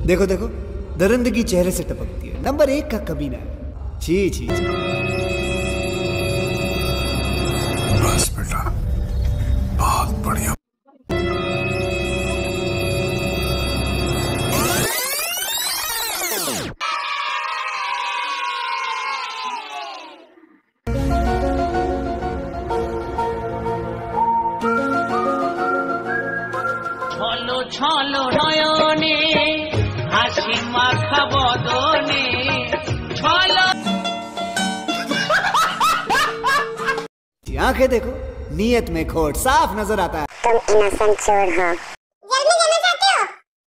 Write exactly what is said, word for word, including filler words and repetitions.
देखो देखो, दरिंदगी चेहरे से टपकती है। नंबर एक का कमीना है। छी छी छी। बस बेटा, बहुत बढ़िया। ছলো ছলো নয়নে হাসি মাখা বদনে ছলো। आंखें देखो, नीयत में खोट साफ नजर आता है। तुम इनोसेंट चोर हो।